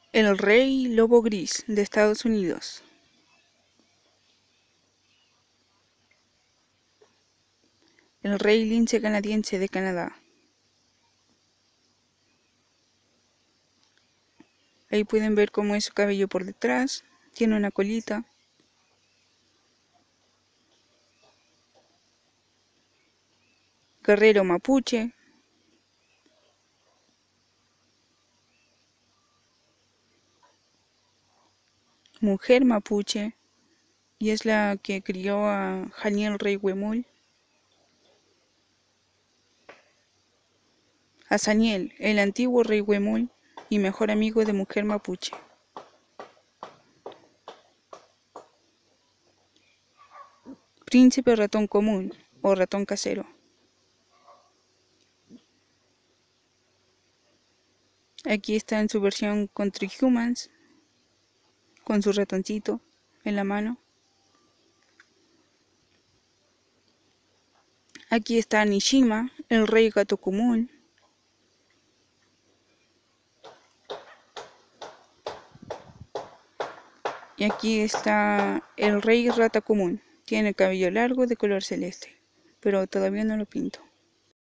El rey lobo gris de Estados Unidos. El rey lince canadiense de Canadá. Ahí pueden ver cómo es su cabello por detrás. Tiene una colita. Guerrero mapuche. Mujer mapuche. Y es la que crió a Janiel Rey Huemul. A Saniel, el antiguo rey Huemul y mejor amigo de Mujer mapuche. Príncipe ratón común o ratón casero. Aquí está en su versión Country Humans, con su ratoncito en la mano. Aquí está Nishima, el rey gato común. Y aquí está el rey rata común. Tiene el cabello largo de color celeste, pero todavía no lo pinto.